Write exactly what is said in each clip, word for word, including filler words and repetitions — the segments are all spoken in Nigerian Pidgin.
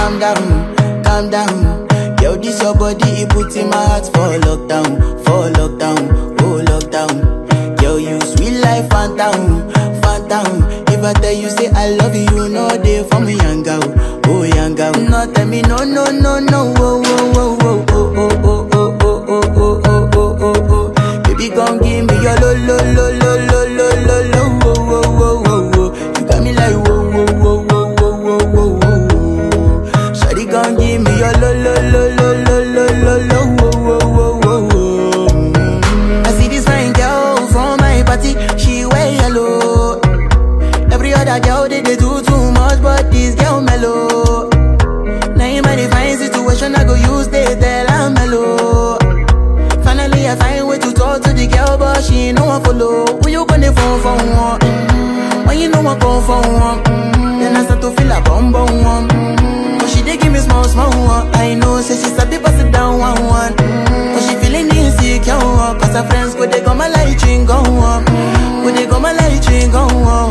calm down, calm down. Yo, this your body, it puts in my heart for lockdown, for lockdown, oh lockdown. Yo, you sweet life, phantom, phantom. If I tell you say I love you, you know they for me, yanga-oh, oh yanga-oh. No tell me no, no, no, no, oh, oh, oh, oh, oh, oh, oh, oh, oh, oh, oh, oh, oh, oh. Baby, come give me your lo, lo, lo, lo, lo, lo, lo, lo, oh, oh, oh, oh, oh. You got me like whoa, whoa, whoa, whoa, whoa, whoa, whoa, whoa. Shawty, come give me your lo, lo, lo, lo, lo, lo, lo, lo, oh, oh, oh, oh, oh. I see this fine girl from my party, she wear yellow. Every other girl they, they do too much, but this girl mellow. Now in my divine situation, I go use they tell I'm mellow. Finally I find way to talk to the girl, but she ain't no one follow. Who you gonna phone for one? Mm-hmm. When you know I come for one, mm-hmm. Then I start to feel a bum bum one. Mm-hmm. But she dey give me small small one. I know say she start to pass it down one one. Mm-hmm. But she feeling insecure, cause her friends go they go my light ring go on. Go they go my light ring go on.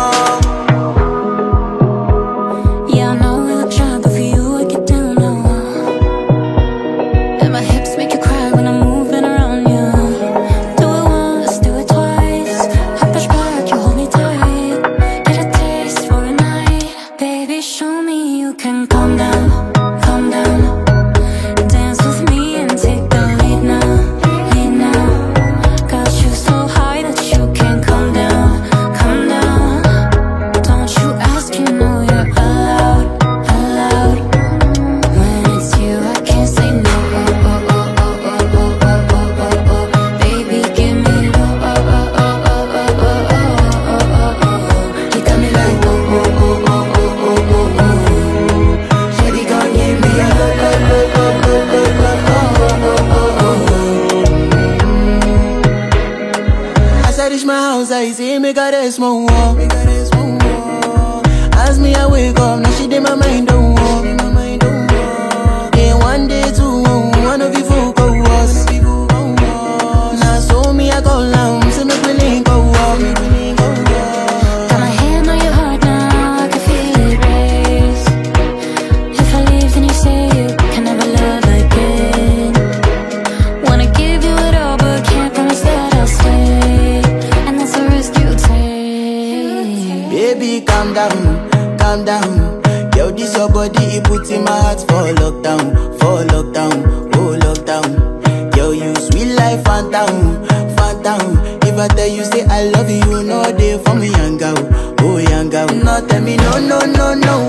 Yeah, I know we look shy, but for you I get down low. And my hips make you cry when I'm moving around you. Do it once, do it twice. I push back, you hold me tight. Get a taste for a night. Baby, show me you can calm down, calm down. Dance with me and take the lead now, lead now. Got you so high that you can't calm down, calm down. Don't you ask, you know you're allowed, allowed. When it's you, I can't say no. Oh, oh, oh, oh, oh, oh, oh, oh, oh, oh. Baby, give me low. Oh, oh, oh, oh, oh, oh, oh, oh, oh, oh. You got me like whoa, whoa, whoa, whoa, whoa, whoa, whoa, whoa. Shawty gon' give me a low, low, low, low, low, low, low, oh, oh, oh, oh. As I reach my house, I see me got a small wall. As me I wake up, now she did my mind don't walk. Day one, day two, one of you folk go was. Now so me I go down, so me willing go walk. Got my hand on your heart now, I can feel it race. If I leave, then you say you can never love again. Wanna give you it all, but can't promise that I'll stay. And that's a risk you take. Baby, calm down, calm down. Yo, this your body, it puts in my heart for lockdown, for lockdown, oh lockdown. Yo, you sweet life, phantom, phantom. If I tell you say I love you, you know they for me, yanga-oh, oh yanga-oh. No tell me no, no, no, no,